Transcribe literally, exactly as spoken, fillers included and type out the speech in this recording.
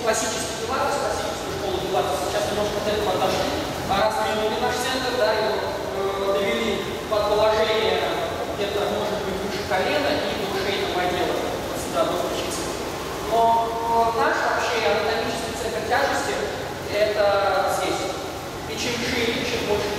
классический пилатес, классическую школу пилатеса сейчас немножко от этого отошли, а раз приняли наш центр, да, его э, довели под положение где-то, может быть, выше колена и до шейного отдела, сюда до ключицы. Но э, наш вообще анатомический центр тяжести это здесь. И чем шире, чем больше